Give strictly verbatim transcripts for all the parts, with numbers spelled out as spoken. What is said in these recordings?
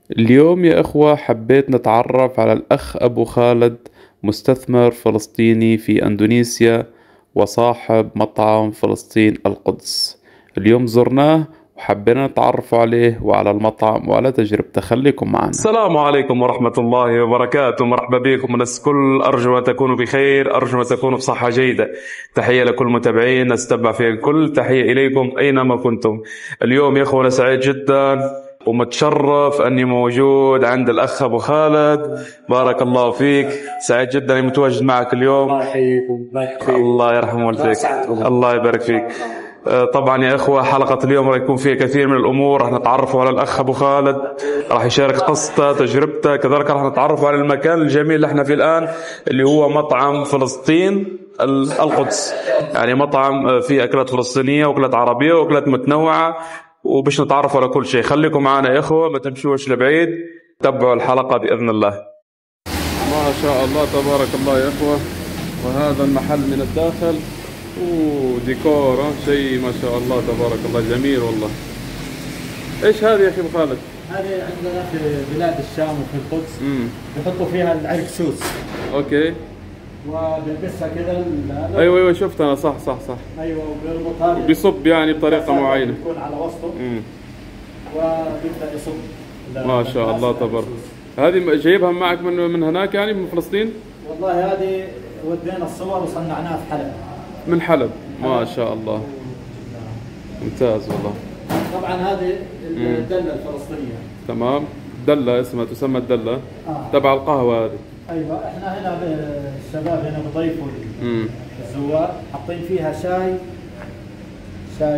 اليوم يا إخوة حبيت نتعرف على الأخ أبو خالد، مستثمر فلسطيني في أندونيسيا وصاحب مطعم فلسطين القدس. اليوم زرناه وحبينا نتعرف عليه وعلى المطعم وعلى تجربته. خليكم معنا. السلام عليكم ورحمة الله وبركاته. مرحبا بكم الناس الكل، أرجو أن تكونوا بخير، أرجو أن تكونوا بصحة جيدة. تحية لكل متابعين، نستبع في الكل، تحية إليكم أينما كنتم. اليوم يا أخوة أنا سعيد جدا ومتشرف أني موجود عند الأخ أبو خالد. بارك الله فيك، سعيد جدا أني متواجد معك اليوم. الله يحييكم. الله يحييكم. الله يرحم والديك، الله يبارك فيك. طبعا يا اخوه حلقه اليوم راح يكون فيها كثير من الامور، راح نتعرفوا على الاخ ابو خالد، راح يشارك قصته تجربته، كذلك راح نتعرفوا على المكان الجميل اللي احنا فيه الان اللي هو مطعم فلسطين القدس. يعني مطعم فيه اكلات فلسطينيه واكلات عربيه واكلات متنوعه، وباش نتعرفوا على كل شيء. خليكم معنا يا اخوه، ما تمشوش لبعيد، تابعوا الحلقه باذن الله. ما شاء الله تبارك الله يا إخوة. وهذا المحل من الداخل وديكور شيء ما شاء الله تبارك الله، جميل والله. ايش هذه يا اخي ابو خالد؟ هذه عندنا في بلاد الشام وفي القدس. امم بيحطوا فيها العرق سوس. اوكي. وبيلبسها كذا. ايوه ايوه شفت انا، صح صح صح. ايوه وبيربطها، بيصب يعني بطريقه معينه، بيكون على وسطه. امم وبيبدا يصب. ما شاء الله تبارك. هذه جايبها معك من من هناك يعني من فلسطين؟ والله هذه ودينا الصور وصنعناها في حلب. من حلب، ما شاء الله. ممتاز والله. طبعا هذه الدله الفلسطينيه. تمام. دله اسمها، تسمى الدله آه. تبع القهوه هذه. ايوه احنا هنا الشباب هنا بضيفوا امم الزوار، حاطين فيها شاي شاي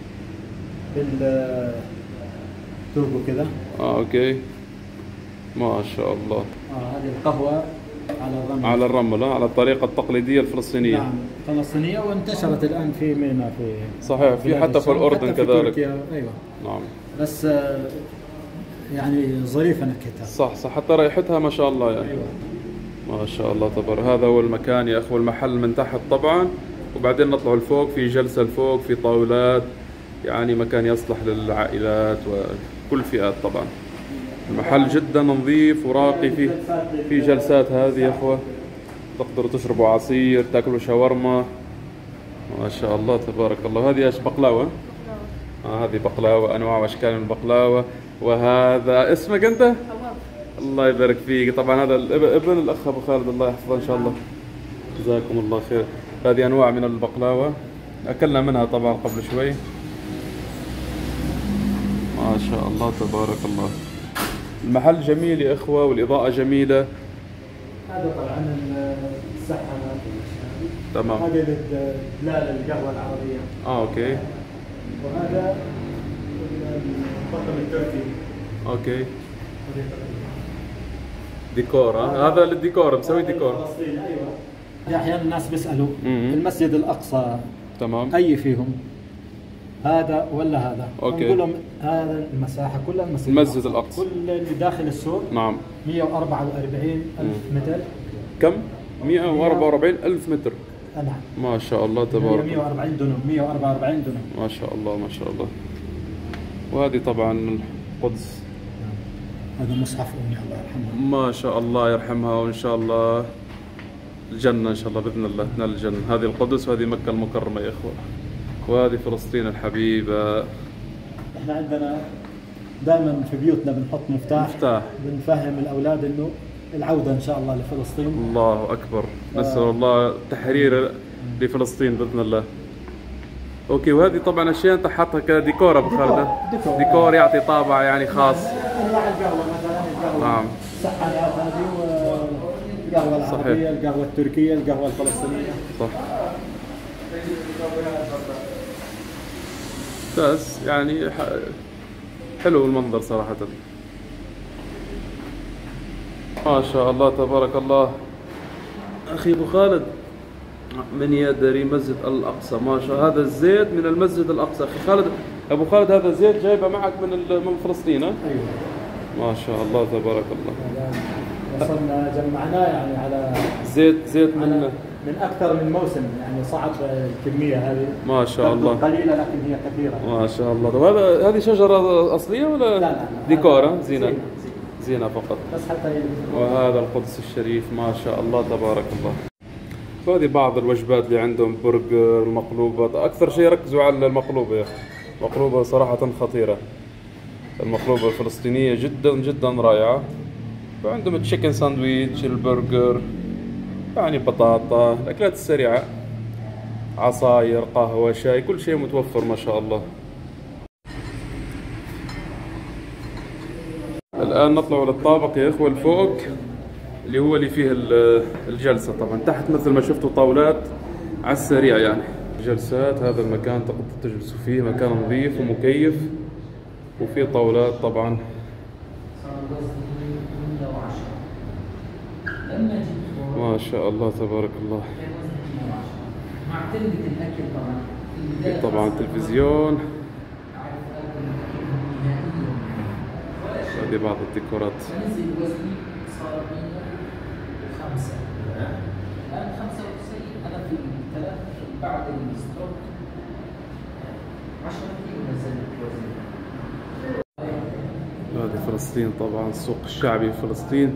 بال توربو كذا. اه اوكي. ما شاء الله. اه هذه القهوه على الرمل. على الرمل، على الطريقه التقليديه الفلسطينيه. نعم فلسطينيه، وانتشرت الان في مينا في صحيح، في حتى في الاردن حتى في كذلك. تركيا. ايوه نعم. بس آه، يعني ظريفه نكهتها. صح صح، حتى رائحتها ما شاء الله يعني. ايوه ما شاء الله تبارك. هذا هو المكان يا اخوه، المحل من تحت طبعا، وبعدين نطلع لفوق، في جلسه لفوق، في طاولات، يعني مكان يصلح للعائلات وكل فئات طبعا. المحل جدا نظيف وراقي، فيه في جلسات هذه يا اخوه، تقدروا تشربوا عصير، تاكلوا شاورما. ما شاء الله تبارك الله. هذه ايش؟ بقلاوه؟ آه هذه بقلاوه، انواع واشكال من البقلاوه. وهذا اسمك انت؟ حواف. الله يبارك فيك. طبعا هذا الاب- ابن الاخ ابو خالد، الله يحفظه ان شاء الله. جزاكم الله خير. هذه انواع من البقلاوه، اكلنا منها طبعا قبل شوي. ما شاء الله تبارك الله. المحل جميل يا اخوه، والاضاءه جميله. هذا طبعا السحنه. تمام. هذه للدلال القهوه العربيه. اه اوكي. وهذا البطل التركي. اوكي. ديكور، ها؟ هذا للديكور، مسوي ديكور. فلسطين ايوه. احيانا الناس بيسالوا مم. المسجد الاقصى تمام. اي فيهم؟ هذا ولا هذا؟ أوكي. نقول لهم هذا المساحه كلها المسجد, المسجد الأقصى. كل اللي داخل السور. نعم. مئة وأربعة وأربعين ألف متر. كم؟ مئة وأربعة وأربعين ألف متر. نعم. ما شاء الله تبارك. مئة وأربعين دنم. مئة وأربعة وأربعين دنم. ما شاء الله ما شاء الله. وهذه طبعا القدس. هذا مصحف امي الله يرحمها. ما شاء الله يرحمها، وان شاء الله الجنة ان شاء الله باذن الله تنال الجنة. هذه القدس وهذه مكة المكرمة يا اخوة، وهذه فلسطين الحبيبة. احنا عندنا دائما في بيوتنا بنحط مفتاح مفتاح، بنفهم الاولاد انه العودة ان شاء الله لفلسطين. الله اكبر. نسأل الله تحرير لفلسطين باذن الله. اوكي. وهذه طبعا اشياء انت حاطها كديكور ابو خالد. ديكور. ديكور يعطي طابع يعني خاص. انواع القهوة مثلا القهوة نعم. السحانات هذه، والقهوة العربية، صحيح. القهوة التركية، القهوة الفلسطينية. صح. بس يعني حلو المنظر صراحة. ما شاء الله تبارك الله. أخي أبو خالد، من يدري مسجد الأقصى، ما شاء. هذا الزيت من المسجد الأقصى. أخي خالد، أبو خالد، هذا الزيت جايبه معك من من فلسطين؟ ها؟ ايوه. ما شاء الله تبارك الله. وصلنا جمعناه يعني على زيت زيت على من من اكثر من موسم، يعني صعب الكميه هذه. ما شاء الله. قليله لكن هي كثيره. ما شاء الله. طب هذا هذه شجرة أصلية ولا لا لا لا. ديكور؟ هذا زينة. زينة. زينة فقط. بس حتى وهذا القدس الشريف ما شاء الله تبارك الله. وهذه بعض الوجبات اللي عندهم، برجر، المقلوبات. أكثر شيء ركزوا على المقلوبة يا أخي، المقلوبة صراحة خطيرة، المقلوبة الفلسطينية جدا جدا رائعة. وعندهم التشيكن ساندويتش، البرجر، يعني بطاطا، الأكلات السريعة، عصاير، قهوة، شاي، كل شيء متوفر ما شاء الله. الآن نطلع للطابق يا إخوة الفوق اللي هو اللي فيه الجلسة. طبعا تحت مثل ما شفتوا طاولات على السريع، يعني جلسات. هذا المكان تقدروا تجلسوا فيه، مكان نظيف ومكيف وفيه طاولات طبعا. ما شاء الله تبارك الله. طبعا تلفزيون، هذه بعض الديكورات. هذه فلسطين طبعا، السوق الشعبي في فلسطين.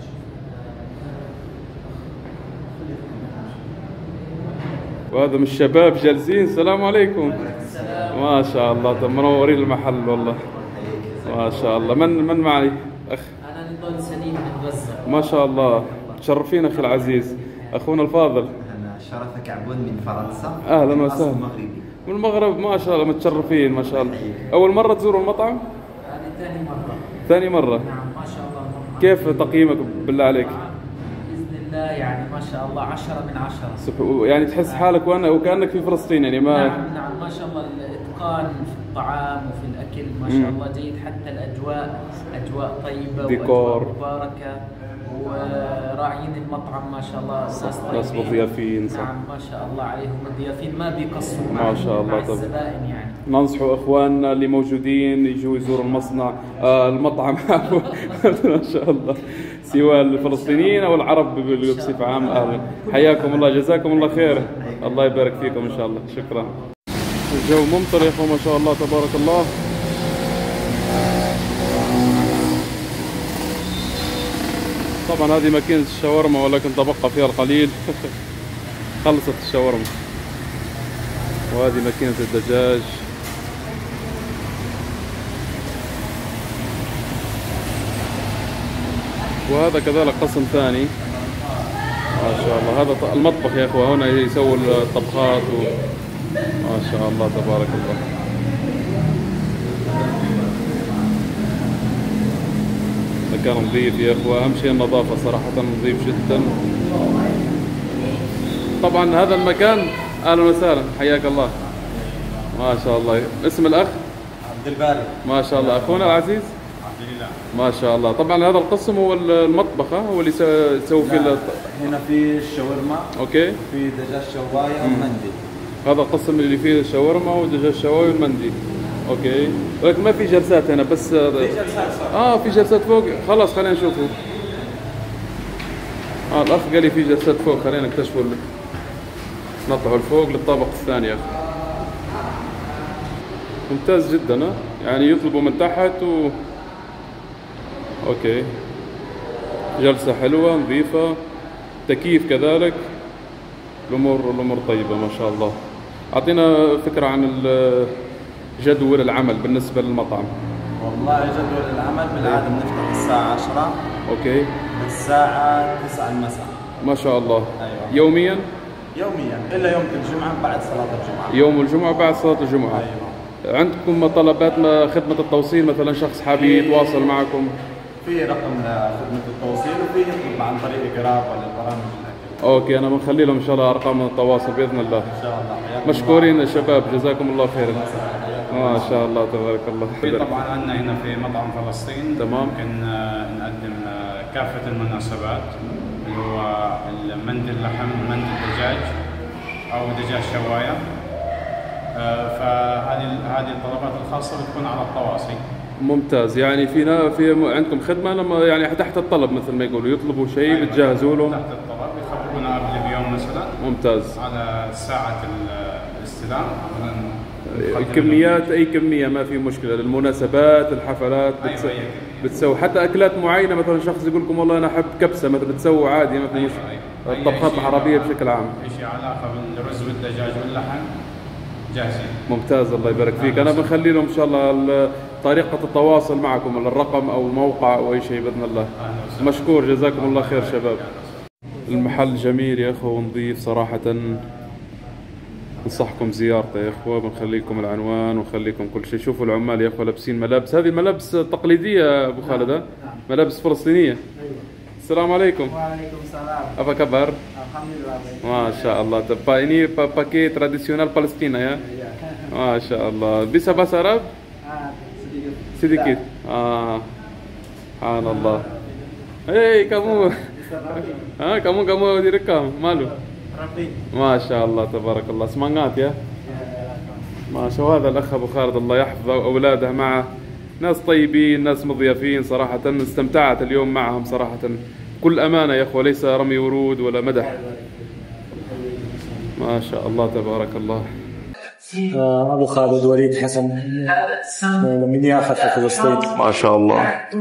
وهذا من الشباب جالسين. السلام عليكم. ما شاء الله، طب منورين المحل والله. ما شاء الله. من من معي اخ؟ انا نضال سليم من غزه. ما شاء الله، تشرفين اخي العزيز. اخونا الفاضل. انا شرفك عبود من فرنسا. اهلا وسهلا. مغربي. من المغرب. ما شاء الله متشرفين ما شاء الله. اول مره تزوروا المطعم؟ هذه ثاني مره. ثاني مره. نعم ما شاء الله. كيف تقييمك بالله عليك؟ باذن الله يعني ما شاء الله عشرة من عشرة. سب... يعني تحس حالك وانا وكانك في فلسطين يعني ما. نعم نعم ما شاء الله، الاتقان في الطعام وفي الاكل ما شاء الله جيد، حتى الاجواء اجواء طيبه ديكور واجواء مباركه، وراعيين المطعم ما شاء الله ناس ناس طيبين. مضيافين صح. نعم ما شاء الله عليهم، الضيافين ما بيقصروا ما شاء الله. مع طبعا الزبائن يعني. ننصحوا اخواننا اللي موجودين يجوا يزوروا المصنع آه المطعم ما شاء الله، سواء الفلسطينيين او العرب بصفه عامه. اهلا، حياكم الله، جزاكم الله خير، الله يبارك فيكم ان شاء الله. شكرا. الجو ممطر يا اخوان ما شاء الله تبارك الله. طبعا هذه ماكينة الشاورما ولكن تبقى فيها القليل خلصت الشاورما. وهذه ماكينة الدجاج. وهذا كذلك قسم ثاني ما شاء الله. هذا المطبخ يا اخوة، هنا يسووا الطبخات و... ما شاء الله تبارك الله. مكان نظيف يا اخوة، اهم شيء النظافة صراحة، نظيف جدا. طبعا هذا المكان اهلا وسهلا، حياك الله. ما شاء الله. اسم الاخ؟ عبد الباري. ما شاء الله. اخونا العزيز؟ عبد الله. ما شاء الله. طبعا هذا القسم هو المطبخ هو اللي يسوي فيه ال... هنا في الشاورما. اوكي. في دجاج شوايه ومندي. هذا القسم اللي فيه الشاورما ودجاج شوايه والمندي. اوكي، ولكن ما في جلسات هنا بس. في جلسات صح. اه في جلسات فوق. خلاص خلينا نشوفه. اه الاخ قال لي في جلسات فوق، خلينا نكتشفه. نطلعوا لفوق للطابق الثاني يا اخي. ممتاز جدا. ها يعني يطلبوا من تحت و اوكي. جلسة حلوة نظيفة، تكييف كذلك، الامور الامور طيبة ما شاء الله. اعطينا فكرة عن جدول العمل بالنسبة للمطعم. والله جدول العمل بالعاده بنفتح الساعه عشرة. اوكي. الساعه تسعة المساء. ما شاء الله. أيوة. يوميا؟ يوميا الا يوم الجمعه بعد صلاه الجمعه. يوم الجمعة بعد صلاة الجمعة. ايوه. عندكم طلبات ما خدمة التوصيل مثلا، شخص حابب يتواصل معكم؟ في رقم لخدمه التوصيل وفي يطلب عن طريق جراب ولا البرامج الاكل. اوكي، انا بنخلي لهم ان شاء الله ارقام التواصل باذن الله. ان شاء الله. مشكورين الشباب، جزاكم الله خيرا. ما شاء الله تبارك الله. في طبعا عندنا هنا في مطعم فلسطين تمام. ممكن نقدم كافة المناسبات اللي هو المندي اللحم، مندي الدجاج أو دجاج شواية. فهذه هذه الطلبات الخاصة بتكون على التواصي. ممتاز. يعني في في عندكم خدمة لما يعني تحت الطلب مثل ما يقولوا يطلبوا شيء أيوة بتجهزوا له تحت الطلب، يخبرونا قبل بيوم مثلا. ممتاز. على ساعة الاستلام الكميات أي كمية ما في مشكلة، للمناسبات الحفلات. أيوة. بتسوي حتى اكلات معينه، مثلا شخص يقول لكم والله انا احب كبسه مثلا بتسووا عادي ما في مشكله. الطبخات العربيه بشكل عام شيء علاقه بالرز والدجاج واللحم جاهزين. ممتاز الله يبارك فيك. انا بنخلي لهم ان شاء الله طريقه التواصل معكم، الرقم او موقع او اي شيء باذن الله. مشكور جزاكم الله خير شباب. المحل جميل يا اخوه ونظيف صراحه، انصحكم زيارته يا اخوه. بنخليكم العنوان ونخليكم كل شيء. شوفوا العمال يا اخوه لابسين ملابس، هذه ملابس تقليديه يا ابو خالد، ملابس فلسطينيه. السلام عليكم. وعليكم السلام. Apa kabar? Alhamdulillah. Masya Allah. Pak ini pakai tradisional Palestina ya? Masya Allah. Bisa bahasa Arab? Ah, sedikit. Sedikit. Ah, Subhanallah. Hei kamu, ah kamu kamu direkam, malu? Rafi. Masya Allah, tabarakallah. Semangat ya. ما شاء الله. هذا الأخ أبو خالد الله يحفظه وأولاده معه ناس طيبين، ناس مضيافين صراحة. استمتعت اليوم معهم صراحة، كل أمانة يا أخوة، ليس رمي ورود ولا مدح. ما شاء الله تبارك الله. أبو خالد وليد حسن من يافا في فلسطين. ما شاء الله.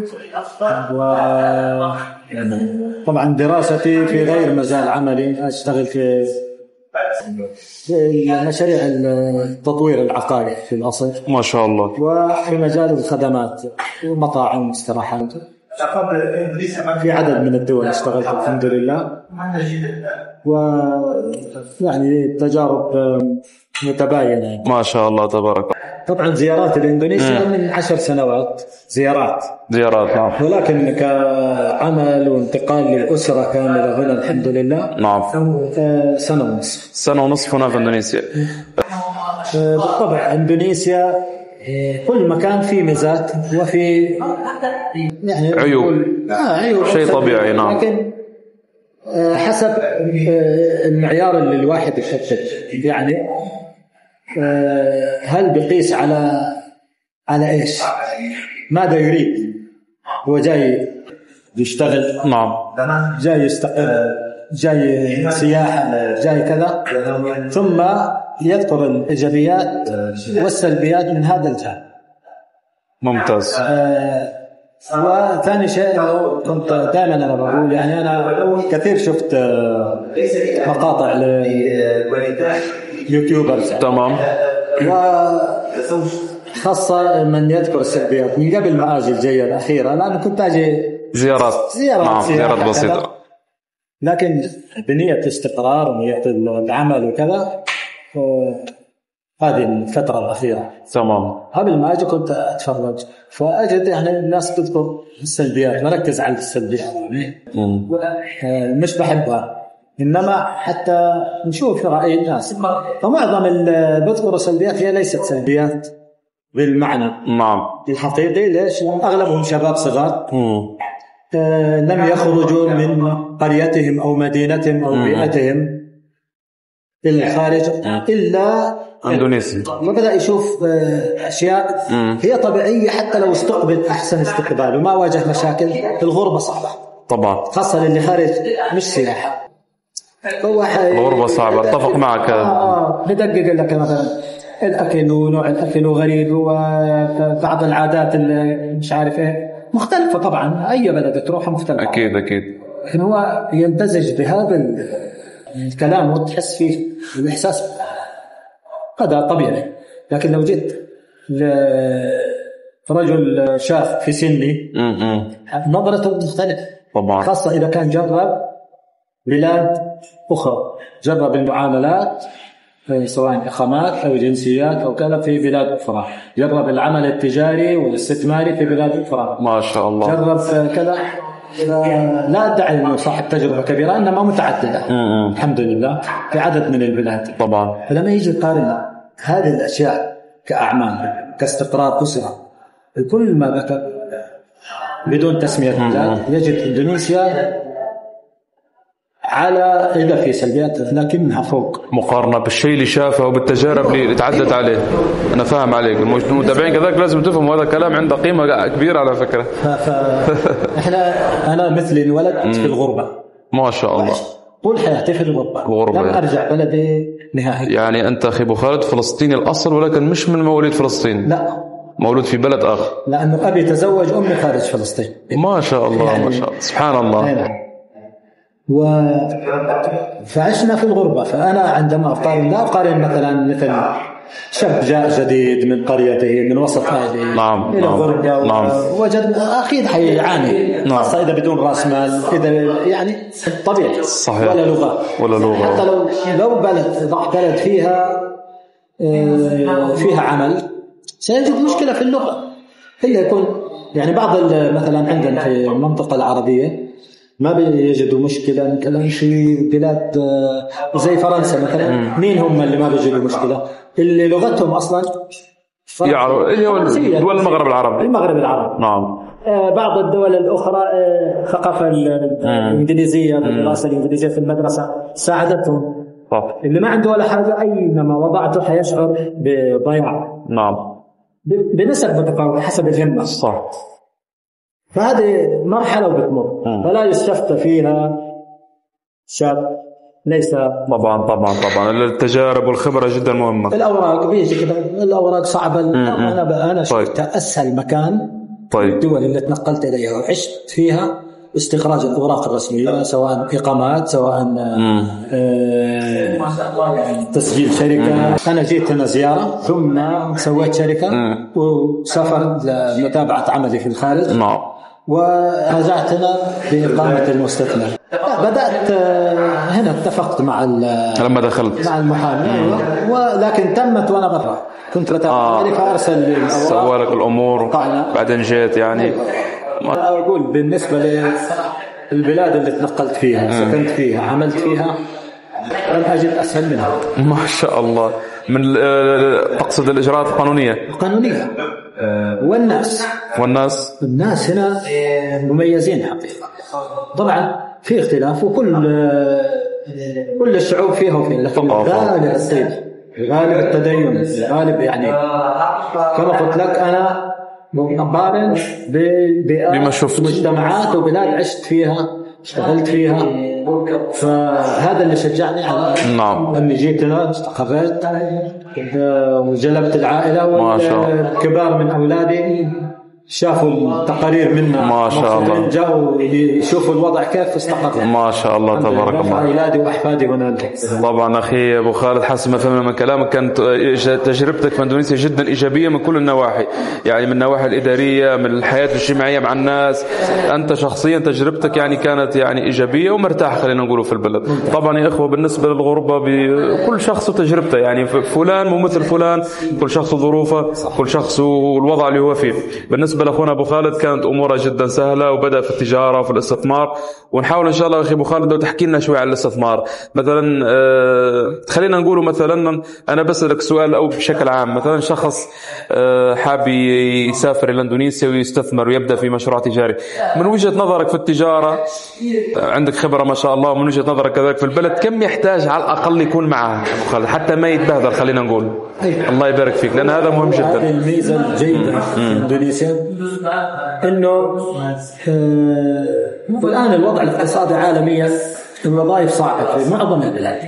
وطبعا دراستي في غير مجال عملي، أشتغل في في مشاريع التطوير العقاري في الأصل. ما شاء الله. وفي مجال الخدمات ومطاعم واستراحات في عدد من الدول اشتغلت الحمد لله، ويعني تجارب متباينة. ما شاء الله تبارك الله. طبعا زيارات الإندونيسيا من عشر سنوات زيارات زيارات نعم. ولكن كعمل وانتقال للأسرة كاملة هنا الحمد لله نعم سنة ونصف. سنة ونصف هنا في إندونيسيا. بالطبع إندونيسيا كل مكان فيه ميزات وفي يعني عيوب. آه عيوب شيء طبيعي نعم. لكن حسب المعيار اللي الواحد يحدد، يعني هل بقيس على على ايش؟ ماذا يريد؟ هو جاي يشتغل نعم، جاي يستقر، جاي سياحة، جاي كذا، ثم يذكر الإيجابيات والسلبيات من هذا الجانب. ممتاز. آه وثاني شيء كنت دائما أنا بقول، يعني أنا كثير شفت مقاطع ليوتيوبرز تمام، وخاصة من يذكر السلبيات من قبل ما أجي الجية الأخيرة، لأن كنت أجي زيارات زيارات, نعم. زيارات بسيطة، لكن بنية استقرار ونية العمل وكذا. هذه الفترة الأخيرة تمام. قبل ما أجي كنت أتفرج، فأجد يعني الناس تذكر السلبيات، مركز على السلبيات مش بحبها، إنما حتى نشوف رأي الناس. فمعظم اللي بذكروا سلبيات هي ليست سلبيات بالمعنى نعم الحقيقي. ليش؟ أغلبهم شباب صغار آه لم يخرجوا من قريتهم أو مدينتهم أو بيئتهم إلى الخارج إلا إندونيسيا، وبدأ يشوف آه أشياء مم. هي طبيعية، حتى لو استقبل أحسن استقبال وما واجه مشاكل. الغربة صعبة طبعا، خاصة للي خارج مش سياحة. هو الغربة صعبة، اتفق معك. آه بدقق لك مثلا الأكل ونوع الأكل وغريب، وبعض العادات اللي مش عارف إيه مختلفة. طبعا أي بلد تروحها مختلفة أكيد أكيد، لكن هو يمتزج بهذا الكلام وتحس فيه الإحساس، هذا طبيعي. لكن لو جيت لرجل شاب في سني نظرته مختلفة طبعا، خاصة إذا كان جرب بلاد أخرى، جرب المعاملات سواء إقامات أو جنسيات أو كذا في بلاد أخرى، جرب العمل التجاري والاستثماري في بلاد أخرى ما شاء الله، جرب كذا. لا أدعي أنه صاحب تجربة كبيرة، إنما متعددة الحمد لله في عدد من البلاد طبعا. فلما يجي يقارن هذه الأشياء كأعمال كاستقرار أسرة كل ما ذكر بدون تسمية بلاد، يجد إندونيسيا على إذا في سلبيات لكنها فوق مقارنة بالشيء اللي شافه وبالتجارب اللي تعدت عليه. أنا فاهم عليك، المتابعين كذلك لازم تفهم هذا الكلام عنده قيمة كبيرة على فكرة. ف... إحنا أنا مثلي انولدت في الغربة ما شاء الله، طول حياتي في الغربة، الغربة لم أرجع بلدي نهائيا. يعني أنت أخي أبو خالد فلسطيني الأصل ولكن مش من مواليد فلسطين؟ لا مولود في بلد آخر. لأنه أبي تزوج أمي خارج فلسطين. ما شاء الله يعني ما شاء الله سبحان الله. هنا. و... فعشنا في الغربة. فأنا عندما أقارن لا أقارن مثلا مثل شاب جاء جديد من قريته من وسط أهله نعم. إلى الغربة نعم. وجد أكيد حيعاني نعم. خاصة إذا بدون رأس مال إذا يعني طبيعي صحيح. ولا لغة ولا لغة حتى لو لو بلد ضع بلد فيها فيها عمل سيجد مشكلة في اللغة. إلا يكون يعني بعض مثلا عندنا في المنطقة العربية ما بيجدوا مشكلة مثلا في بلاد زي فرنسا مثلا. مم. مين هم اللي ما بيجدوا مشكلة؟ اللي لغتهم أصلا يعرف اللي هو دول المغرب العربي. المغرب العربي. نعم. بعض الدول الأخرى الثقافة الإنجليزية الدراسة الإنجليزية في المدرسة ساعدتهم. صح. اللي ما عنده ولا حاجة أينما وضعته حيشعر بضياع. نعم. بنسب متفاوتة حسب الهمة. صح. فهذه مرحلة وبتمر. فلا يستفتى فيها شاب ليس. طبعا طبعا طبعا التجارب والخبرة جدا مهمة. الأوراق بيجي كده الأوراق صعبة. أنا أنا طيب. شفت أسهل مكان. طيب. الدول اللي تنقلت إليها وعشت فيها استخراج الأوراق الرسمية سواء إقامات سواء آه تسجيل شركة. أنا جيت هنا زيارة ثم سويت شركة مم. وسافرت لمتابعة عملي في الخارج. نعم. ورجعت هنا بإقامة المستثمر. بدأت هنا اتفقت مع لما دخلت مع المحامي. أيوة. ولكن تمت وأنا برا كنت بتابع عملي. آه. فأرسل لي الأوراق سوى لك الأمور بعدين جيت يعني. أيوة. أقول بالنسبة للبلاد اللي تنقلت فيها سكنت فيها عملت فيها لم أجد أسهل منها. ما شاء الله. من تقصد الإجراءات القانونية القانونية والناس والناس الناس هنا مميزين حقيقة. طبعا في اختلاف وكل كل الشعوب فيها وفيها لكن غالب الطيب غالب التدين غالب يعني كما قلت لك أنا مقارن بما شفت مجتمعات وبلاد عشت فيها اشتغلت فيها. فهذا اللي شجعني على نعم. أني جيت هنا استقريت وجلبت العائلة والكبار من أولادي شافوا التقارير منا ما شاء الله جاءوا يشوفوا الوضع كيف استقر. ما شاء الله تبارك الله. أولادي وأحفادي هنا. طبعا أخي أبو خالد حسب ما فهمنا من كلامك كانت تجربتك في اندونيسيا جدا إيجابية من كل النواحي يعني من النواحي الإدارية من الحياة الاجتماعية مع الناس. أنت شخصيا تجربتك يعني كانت يعني إيجابية ومرتاح خلينا نقوله في البلد. طبعا يا إخوة بالنسبة للغربة كل شخص وتجربته يعني فلان مو مثل فلان كل شخص وظروفه كل شخص والوضع اللي هو فيه. بالنسبة بالنسبة لأخونا أبو خالد كانت أمورها جدا سهلة وبدأ في التجارة وفي الاستثمار. ونحاول إن شاء الله أخي أبو خالد لو تحكي لنا شوي عن الاستثمار مثلا. آه خلينا نقوله مثلا أنا بسألك سؤال أو بشكل عام مثلا شخص آه حاب يسافر إلى إندونيسيا ويستثمر ويبدأ في مشروع تجاري من وجهة نظرك في التجارة عندك خبرة ما شاء الله من وجهة نظرك كذلك في البلد كم يحتاج على الأقل يكون معه أبو خالد حتى ما يتبهدل خلينا نقول. الله يبارك فيك لأن هذا مهم جدا. هذه الميزة الجيدة في إندونيسيا إنه الآن الوضع الاقتصادي عالميا الوظائف صعبة في معظم البلاد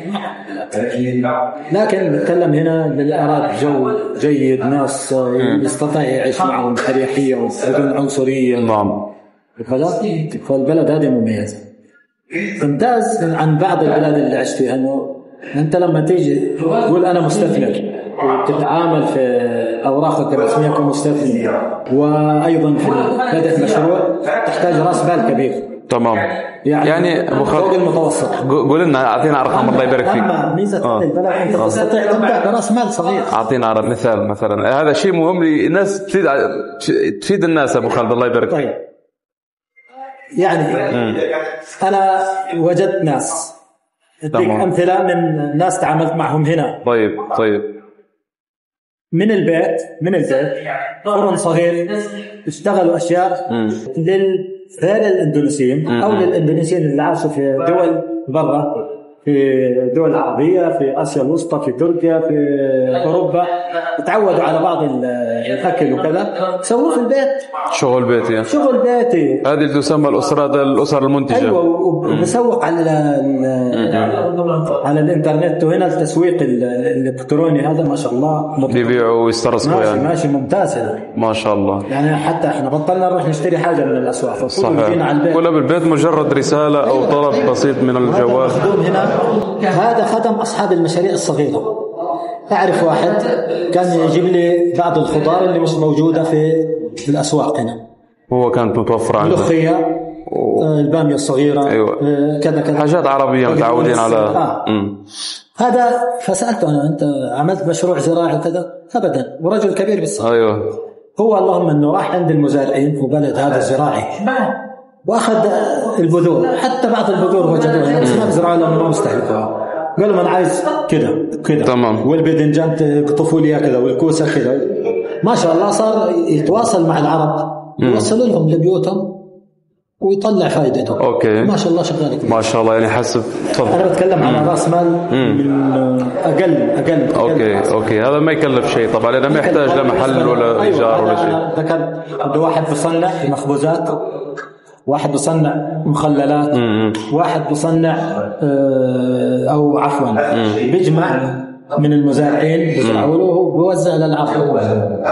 لكن نتكلم هنا للأراد جو جيد ناس يستطيع يعيش معهم بأريحية وبدون عنصرية. نعم. فالبلد هذه مميزة تمتاز عن بعض البلاد اللي عشت فيها. إنه أنت لما تيجي تقول أنا مستثمر وتتعامل في أوراقك الرسمية كمستثمر وأيضا في بدء مشروع تحتاج رأس مال كبير. تمام. يعني, يعني فوق المتوسط. قول لنا أعطينا أرقام الله يبارك فيك. أما ميزة آه. البلد أنت تستطيع تبدأ برأس مال صغير. أعطينا مثال مثلا هذا شيء مهم للناس تفيد تفيد الناس أبو خالد الله يبارك فيك. طيب. يعني م. أنا وجدت ناس أديك أمثلة من ناس تعاملت معهم هنا. طيب طيب. من البيت من البيت فرن صغير اشتغلوا أشياء لل غير الاندونيسيين او للاندونيسيين اللي عاشوا في دول برا في دول عربية، في آسيا الوسطى، في تركيا، في أوروبا، تعودوا على بعض الأكل وكذا، سووه في البيت. شغل بيتي يعني. شغل بيتي. هذه اللي تسمى الأسرة الأسر المنتجة. أيوة، وبسوق على على الإنترنت، وهنا التسويق الإلكتروني هذا ما شاء الله بيبيعوا ويسترزقوا ماشي يعني. ماشي ممتاز يعني. ما شاء الله. يعني حتى إحنا بطلنا نروح نشتري حاجة من الأسواق، صحيح. كلها بالبيت، مجرد رسالة أو طلب بسيط من الجوال. هنا هذا خدم أصحاب المشاريع الصغيرة. أعرف واحد كان يجيب لي بعض الخضار اللي مش موجودة في الأسواق هنا، هو كانت متوفرة عنده ملوخية، البامية الصغيرة، أيوة. كذا كذا، حاجات عربية متعودين على آه. هذا. فسألته أنا أنت عملت مشروع زراعي كذا؟ أبدا، ورجل كبير بالسن. أيوة. هو اللهم أنه راح عند المزارعين وبلد هذا الزراعي وأخذ البذور، حتى بعض البذور وجدوها بس ما بزرعوها لأنه ما مستهلكوها. قالوا ما أنا عايز كذا كذا تمام، والباذنجان تقطفوا لي كذا والكوسة كذا. ما شاء الله صار يتواصل مع العرب، يوصلوا لهم لبيوتهم ويطلع فائدته. أوكي. ما شاء الله شغال ما شاء الله يعني حسب. تفضل. أنا بتكلم على رأس مال من أقل أقل أوكي أقل. أوكي هذا ما يكلف شيء طبعا، لأنه ما يحتاج لا محل ولا إيجار. أيوة. ولا شيء. ذكر واحد بيصنع مخبوزات، واحد بيصنع مخللات، مم. واحد بيصنع أو عفوا بيجمع من المزارعين بيزرعوا له وبيوزع للعرب.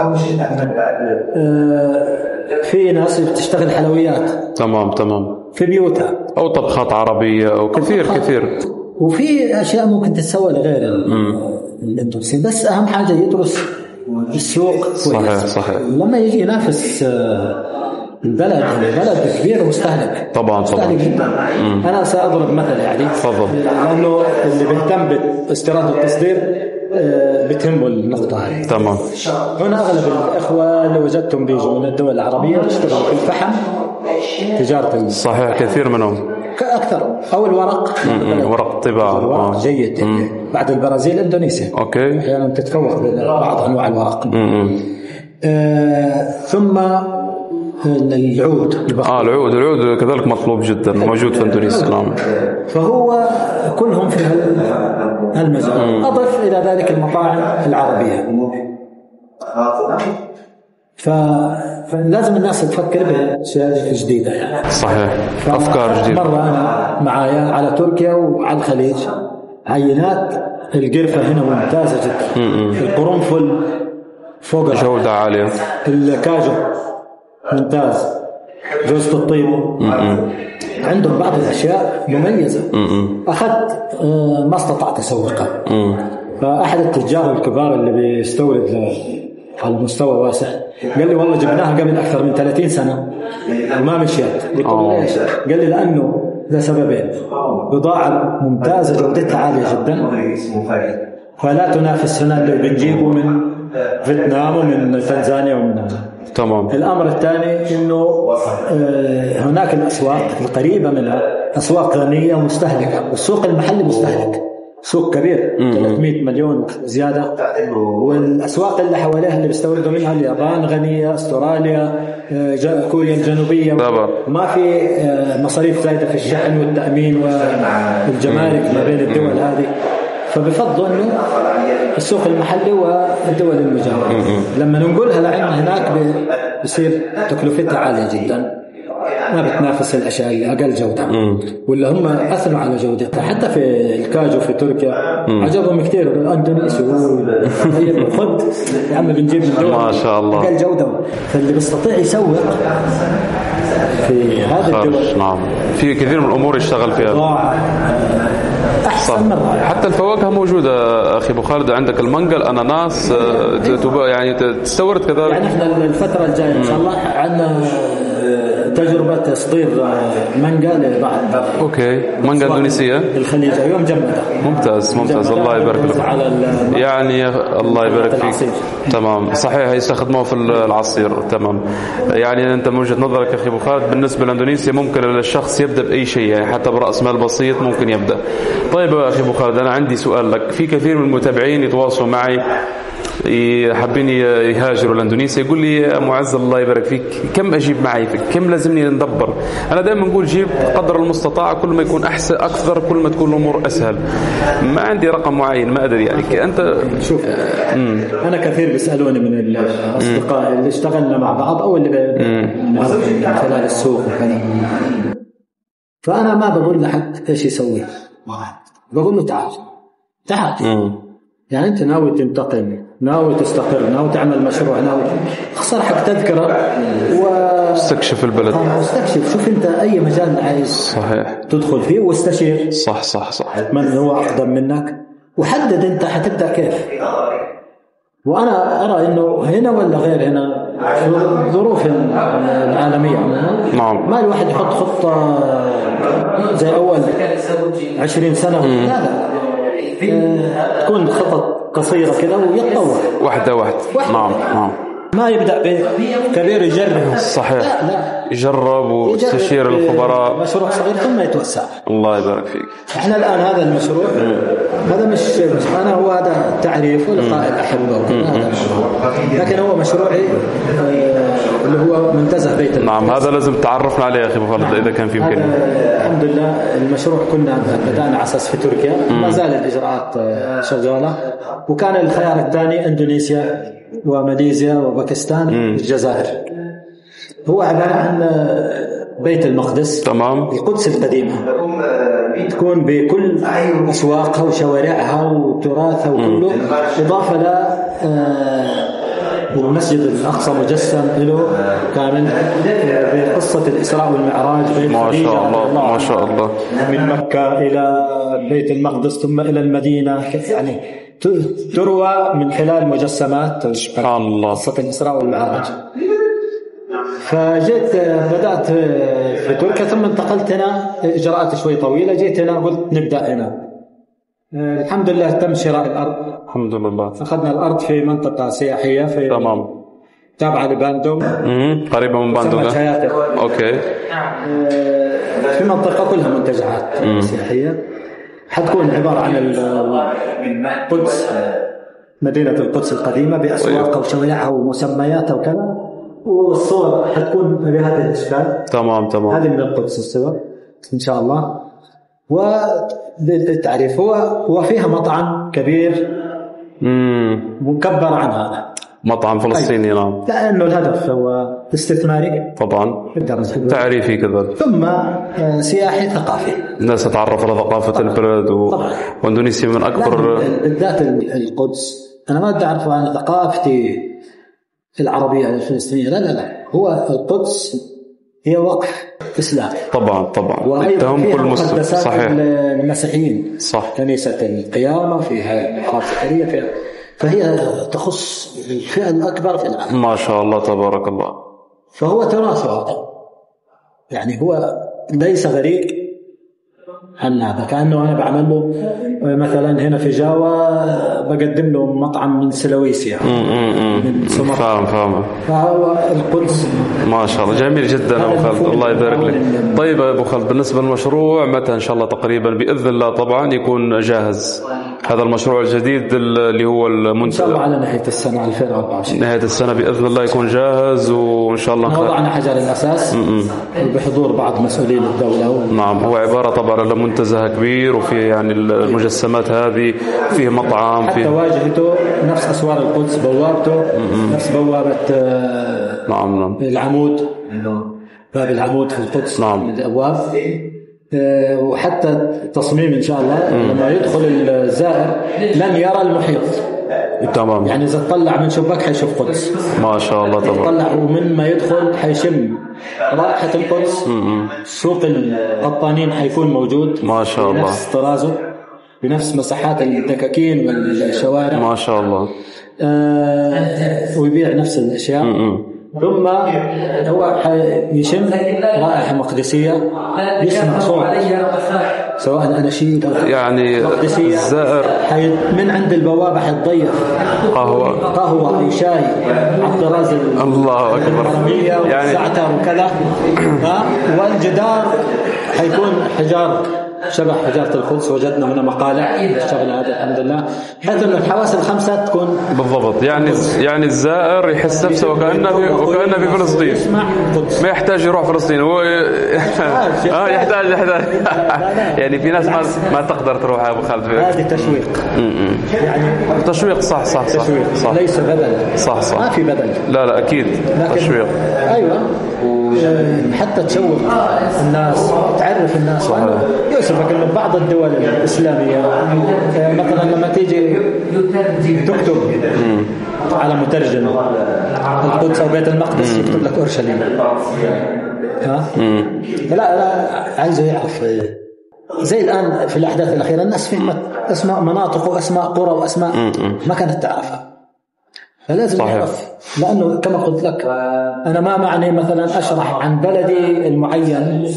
في ناس بتشتغل حلويات. تمام تمام. في بيوتها أو طبخات عربية أو كثير طبخات. كثير. وفي أشياء ممكن تتسوى لغير الاندونيسي، بس أهم حاجة يدرس السوق. صحيح صحيح. لما يجي ينافس البلد، البلد كبير ومستهلك. طبعا طبعا. جدا. أنا سأضرب مثل يعني. تفضل. لأنه اللي بيهتم بالاستيراد والتصدير بتهمه النقطة هذه. تمام. هنا أغلب الإخوة اللي وجدتهم بيجوا من الدول العربية يشتغلوا في الفحم، تجارة. صحيح كثير منهم. أكثر أو الورق. ورق الطباعة. الورق جيد. مم. بعد البرازيل إندونيسيا. أوكي. أحيانا تتفوق ببعض أنواع الورق. آه ثم العود. آه العود العود كذلك مطلوب جدا، موجود في اندونيسيا. نعم. فهو كلهم في هالمجال. أضف إلى ذلك المطاعم العربية. ف... فلازم الناس تفكر بأشياء جديدة يعني. صحيح. أفكار جديدة. مرة أنا معايا على تركيا وعلى الخليج، عينات القرفة هنا ممتازة جدا. القرنفل فوق جودة عالية. الكاجو ممتاز، جوزة الطيب عندهم بعض الأشياء مميزة. أخذت ما استطعت أسوقها، فأحد التجار الكبار اللي بيستورد على المستوى واسع قال لي والله جبناها قبل أكثر من ثلاثين سنة وما مشيت. قلت له ليش؟ قال لي لأنه ذا سببين: بضاعة ممتازة جودتها عالية جدا فلا تنافس هنا اللي بنجيبه من فيتنام ومن تنزانيا ومن. تمام. الأمر الثاني إنه هناك الأسواق القريبة منها أسواق غنية ومستهلكة، والسوق المحلي مستهلك، سوق كبير ثلاثمئة مليون زيادة، والأسواق اللي حواليها اللي بيستوردوا منها اليابان غنية، أستراليا، كوريا الجنوبية، ما في مصاريف زايدة في الشحن والتأمين والجمارك ما بين الدول هذه، فبفضل إنه السوق المحلي والدول المجاورة لما ننقلها لعنا هناك بيصير تكلفتها عالية جدا، ما بتنافس الأشياء اللي أقل جودة. ولا هم أثنوا على جودتها. حتى في الكاجو في تركيا عجبهم كتير الأندونيسي، خد يا عم بنجيب من دول ما شاء الله أقل جودة. فاللي بيستطيع يسوق في هذا الدول. نعم. في كثير من الأمور يشتغل فيها. أحسن مرة. حتى الفواكه موجودة أخي أبو خالد، عندك المانجا، الأناناس، يعني تستورد كذلك. يعني إحنا الفترة الجاية إن شاء الله عندنا تجربة تصدير مانجا لبعض. أوكي. مانجا إندونيسية. الخليج يوم جمدة. ممتاز ممتاز. الله يبارك لك. يعني الله يبارك فيك. تمام. صحيح يستخدموه في العصير. تمام. يعني أنت من وجهة نظرك أخي أبو خالد بالنسبة لإندونيسيا ممكن الشخص يبدأ بأي شيء، يعني حتى برأس مال بسيط ممكن يبدأ. طيب أخي أبو خالد أنا عندي سؤال لك. في كثير من المتابعين يتواصلوا معي حابين يهاجروا لاندونيسيا، يقول لي يا معز الله يبارك فيك كم اجيب معي، كم لازمني ندبر؟ انا دائما نقول جيب قدر المستطاع، كل ما يكون احسن اكثر كل ما تكون الامور اسهل. ما عندي رقم معين ما ادري يعني. انت شوف مم. انا كثير بيسالوني من الاصدقاء اللي اشتغلنا مع بعض او اللي نعرف من خلال السوق وكذا، فانا ما بقول لحد ايش يسوي، بقول له تعال تعال مم. يعني أنت ناوي تنتقل، ناوي تستقر، ناوي تعمل مشروع، ناوي اخسر حق تذكرة واستكشف البلد، واستكشف شوف أنت أي مجال عايز صحيح تدخل فيه واستشير صح صح صح من هو أقدم منك، وحدد أنت حتبدأ كيف. وأنا أرى إنه هنا ولا غير هنا الظروف العالمية نعم ما الواحد يحط خطة زي أول عشرين سنة لا لا تكون خطط قصيرة كده ويتطور واحدة واحدة. نعم نعم ما يبدأ بكبير يجرب صحيح لا لا. يجرب ويستشير الخبراء، مشروع صغير ثم يتوسع. الله يبارك فيك. احنا الآن هذا المشروع مم. هذا مش, مش أنا هو هذا تعريف ولقاء الأحبة هذا لكن هو مشروعي اللي هو منتزه بيت نعم المقدس. هذا لازم تعرفنا عليه يا أخي أبو خالد إذا كان في إمكانية. الحمد لله المشروع كنا بدأنا أساس في تركيا مم. ما زال الإجراءات شغالة، وكان الخيار الثاني إندونيسيا وماليزيا وباكستان والجزائر. هو عبارة عن بيت المقدس تمام، القدس القديمة تكون بكل أسواقها وشوارعها وتراثها وكله، إضافة ل المسجد الأقصى مجسم له كامل بقصة الإسراء والمعراج بين ما شاء الله ما شاء الله من مكة إلى بيت المقدس ثم إلى المدينة، يعني تروى من خلال مجسمات سبحان الله قصة الإسراء والمعراج. فجيت بدأت في تركيا ثم انتقلت هنا، إجراءات شوي طويلة، جيت هنا قلت نبدأ هنا. الحمد لله تم شراء الأرض الحمد لله، أخذنا الأرض في منطقة سياحية في تمام تابعة لباندونغ قريبة من باندونغ أوكي، في منطقة كلها منتجعات سياحية، حتكون عبارة عن القدس مدينة القدس القديمة بأسواقها وشوارعها ومسمياتها وكذا، والصور حتكون بهذا الاشكال تمام تمام. هذه من القدس الصور ان شاء الله. والتعريف هو هو فيها مطعم كبير امم مكبر عن هذا مطعم فلسطيني نعم، لانه الهدف هو استثماري طبعا تعريفي كذا ثم سياحي ثقافي، الناس تتعرف على ثقافة البلد و... واندونيسيا من اكبر بالذات القدس. انا ما بدي اعرف عن ثقافتي العربية الفلسطينية، لا لا لا، هو القدس هي وقع إسلام طبعا طبعا، اتهم كل مسلم صحيح المسيحيين صح، كنيسة القيامة فيها محافظ الحرية فيها، فهي تخص الفئة الأكبر في العالم ما شاء الله تبارك الله. فهو تراث هذا، يعني هو ليس غريب عن هذا، كأنه أنا بعمل له مثلا هنا في جاوا بقدم له مطعم من سلويسيا من سمر فاهم فاهم، فهو القدس ما شاء الله جميل جدا أبو خالد الله يبارك لك. طيب أبو خالد بالنسبة للمشروع متى إن شاء الله تقريبا بإذن الله طبعا يكون جاهز هذا المشروع الجديد اللي هو المنتج؟ إن شاء الله على نهاية السنة ألفين وأربعة وعشرين نهاية السنة بإذن الله يكون جاهز، وإن شاء الله وضعنا حجر الأساس بحضور بعض مسؤولين الدولة. نعم هو عبارة طبعا على منتزه كبير وفيه يعني المجسمات هذه، فيه مطعم، حتى فيه واجهته نفس أسوار القدس، بوابته نفس بوابة نعم نعم العمود، باب العمود في القدس نعم الأبواب، وحتى تصميم إن شاء الله مم. لما يدخل الزائر لن يرى المحيط تمام، يعني إذا تطلع من شباك حيشوف قدس ما شاء الله طبعا، يطلع ومن ما يدخل حيشم رائحة القدس. مم. سوق القطانين حيكون موجود ما شاء الله بنفس طرازه بنفس مساحات الدكاكين والشوارع ما شاء الله، آه ويبيع نفس الأشياء. مم. ثم هو يشم رائحة مقدسية، يسمع صوت سواء أناشيد أو يعني الزائر من عند البوابة حيتضيف قهوة قهوة شاي على الطراز الله أكبر يعني وكذا، والجدار حيكون حجار شبه حجارة القدس. وجدنا هنا مقالع الشغل هذا الحمد لله، بحيث أن الحواس الخمسة تكون بالضبط. يعني يعني الزائر يحس نفسه وكأنه في وكأنه في فلسطين، ما يحتاج يروح فلسطين هو اه يحتاج يحتاج يعني في ناس ما ما تقدر تروح يا ابو خالد. هذه تشويق يعني تشويق صح صح صح, تشويق. صح. ليس بدل صح صح ما في بدل. لا لا اكيد تشويق. ايوه حتى تشوق الناس، تعرف الناس. يوسف أقول لك بعض الدول الإسلامية مثلا لما تيجي تكتب على مترجم القدس أو بيت المقدس يكتب لك أورشليم، ها لا لا عايزه يعرف. زي الآن في الأحداث الأخيرة الناس فهمت أسماء مناطق وأسماء قرى وأسماء ما كانت تعرفها، فلازم يعرف. لأنه كما قلت لك أنا ما معني مثلا أشرح عن بلدي المعين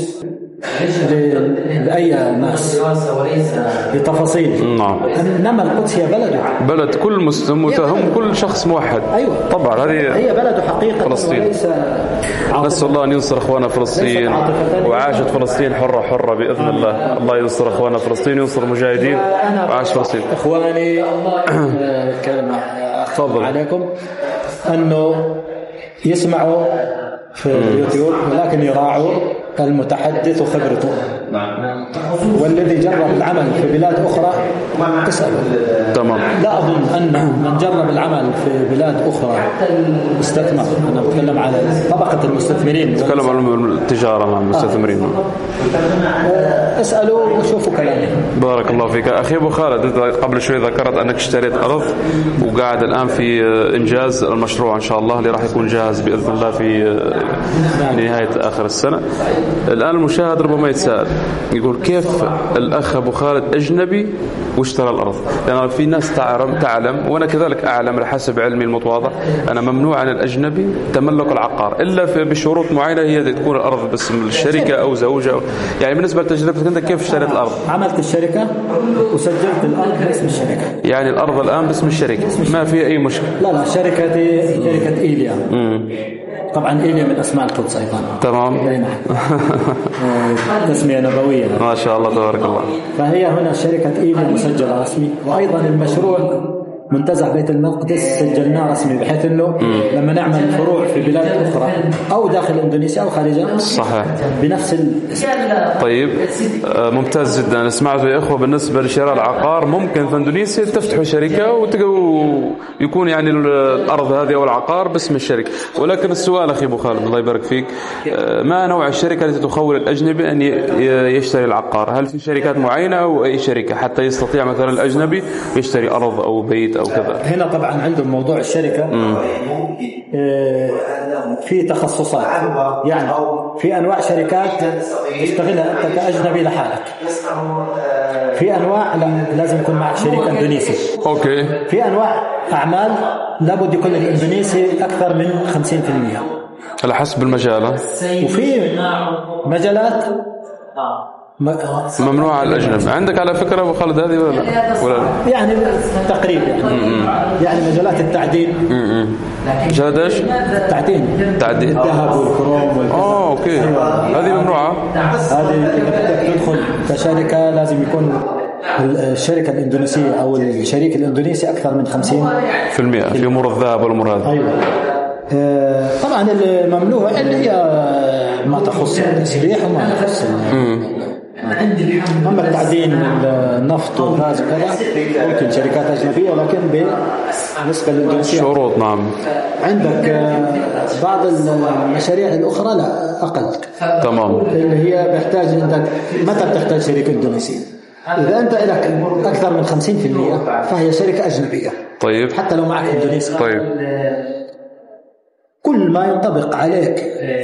لأي ناس بتفاصيل، نعم. إنما القدس هي بلده، بلد كل مسلم متهم، كل شخص موحد. أيوة طبعا هذه هي بلده حقيقة فلسطين. نسأل الله أن ينصر أخوانا فلسطين، وعاشت فلسطين حرة حرة بإذن الله. الله ينصر أخوانا فلسطين، ينصر المجاهدين، وعاش فلسطين. إخواني كلمة أخبر عليكم أنه يسمعوا في اليوتيوب ولكن يراعوا المتحدث وخبرته. والذي جرب العمل في بلاد أخرى اسأله. تمام. لا أظن أن من جرب العمل في بلاد أخرى استثمر. أنا بتكلم على طبقة المستثمرين، بتكلم عن التجارة مع المستثمرين. اسألوا وشوفوا كلامي. بارك الله فيك. أخي أبو خالد، قبل شوي ذكرت أنك اشتريت أرض وقاعد الآن في إنجاز المشروع إن شاء الله اللي راح يكون جاهز بإذن الله في نهاية آخر السنة. الآن المشاهد ربما يتساءل يقول كيف الأخ أبو خالد أجنبي واشترى الأرض؟ لأن يعني في ناس تعلم, تعلم وأنا كذلك أعلم حسب علمي المتواضع أنا ممنوع عن الأجنبي تملك العقار إلا في بشروط معينة، هي تكون الأرض باسم الشركة أو زوجة. يعني بالنسبة لتجربتك أنت كيف اشتريت الأرض؟ عملت الشركة وسجلت الأرض باسم الشركة. يعني الأرض الآن باسم الشركة ما في أي مشكلة؟ لا لا شركة شركة إيليا. مم. طبعا إيليا من أسماء القدس أيضا. تمام. تسمية نبوية. ما شاء الله تبارك الله. فهي هنا شركة إيليا مسجلة رسمي، وأيضا المشروع منتزه بيت المقدس سجلناه رسمي، بحيث انه مم. لما نعمل فروع في بلاد اخرى او داخل اندونيسيا او خارجها صحيح بنفس الاسم. طيب ممتاز جدا. سمعتوا يا اخوه بالنسبه لشراء العقار ممكن في اندونيسيا تفتحوا شركه ويكون يعني الارض هذه او العقار باسم الشركه. ولكن السؤال اخي ابو خالد الله يبارك فيك، ما نوع الشركه التي تخول الاجنبي ان يشتري العقار؟ هل في شركات معينه او اي شركه حتى يستطيع مثلا الاجنبي يشتري ارض او بيت أو كذا؟ هنا طبعا عندهم موضوع الشركة في تخصصات، يعني في أنواع شركات تشتغلها أنت كأجنبي لحالك، في أنواع لا لازم يكون معك شريك إندونيسي. أوكي. في أنواع أعمال لابد يكون الإندونيسي أكثر من خمسين بالمئة على حسب المجال. وفي مجالات ممنوع على الأجنبي. عندك على فكرة أبو خالد هذه ولا لا؟ ولا لا؟ يعني تقريبا يعني, يعني مجالات التعدين. مجالات ايش؟ التعدين. التعدين. الذهب والكروم وال اه اوكي. هذه ممنوعة. هذه إذا تدخل كشركة لازم يكون الشركة الإندونيسية أو الشريك الإندونيسي أكثر من خمسين في المئة في أمور الذهب والأمور هذه. أيوة. طبعا الممنوع اللي هي ما تخص التسريح وما تخص أما التعدين النفط والغاز وكذا ممكن شركات أجنبية، لكن بالنسبة للإندونيسية شروط. نعم. عندك بعض المشاريع الأخرى لا أقل. تمام. اللي هي بيحتاج عندك متى بتحتاج شريك إندونيسي؟ إذا أنت لك أكثر من خمسين بالمئة فهي شركة أجنبية. طيب. حتى لو معك إندونيسي. طيب. كل ما ينطبق عليك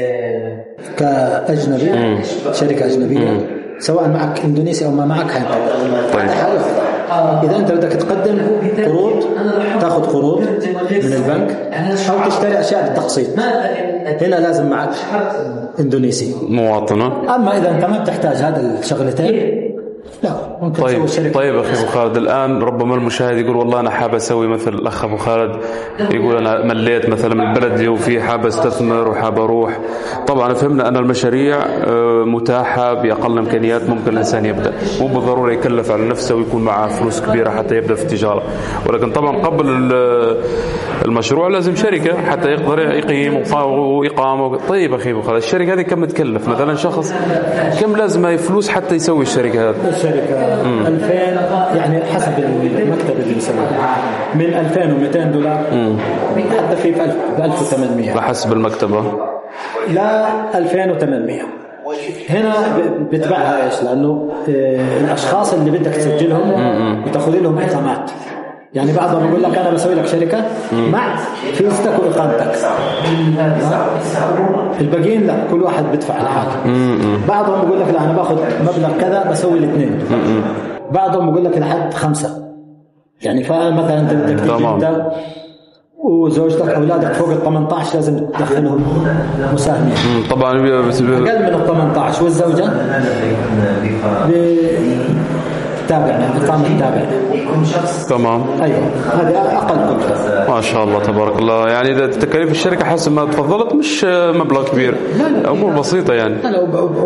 كأجنبي مم. شركة أجنبية مم. سواء معك إندونيسي أو ما معك هينطبق. طيب. إذا أنت بدك تقدم قروض تأخذ قروض من البنك أو تشتري أشياء بالتقسيط هنا لازم معك إندونيسي مواطنة. أما إذا أنت ما بتحتاج هذا الشغلتين لا ممكن طيب تسوي شركة. طيب أخي أبو خالد، الآن ربما المشاهد يقول والله أنا حاب أسوي مثل الأخ أبو خالد، يقول أنا مليت مثلا من البلد اللي هو فيه، حاب أستثمر وحاب أروح. طبعا فهمنا أن المشاريع متاحة بأقل الإمكانيات، ممكن الإنسان يبدأ، مو بالضرورة يكلف على نفسه ويكون معه فلوس كبيرة حتى يبدأ في التجارة، ولكن طبعا قبل المشروع لازم شركة حتى يقدر يقيم وإقامة. طيب أخي أبو خالد، الشركة هذه كم تكلف مثلا شخص، كم لازم فلوس حتى يسوي الشركة هذه؟ الشركة ألفين يعني حسب المكتب اللي يسويها، من ألفين ومئتين دولار حتى في ألف وثمانمئة على حسب المكتبة، لا ألفين وثمانمئة. هنا بتبعها ايش؟ لانه الاشخاص اللي بدك تسجلهم بتاخذ لهم اقامات، يعني بعضهم يقول لك انا بسوي لك شركه مع فيزتك واقامتك، الباقيين لا كل واحد بدفع لحاله. بعضهم يقول لك لا انا باخذ مبلغ كذا بسوي الاثنين، بعضهم يقول لك لحد خمسه، يعني فمثلا انت بدك تيجي انت وزوجتك أولادك فوق ال ثمانية عشر لازم تدخلهم مساهمين. طبعا أقل من ال ثمانية عشر والزوجة تابع إقامة تابع. تمام. أيوة هذا أقل كلفة. ما شاء الله تبارك الله. يعني إذا تكاليف الشركة حسب ما تفضلت مش مبلغ كبير، أمور بسيطة يعني. لا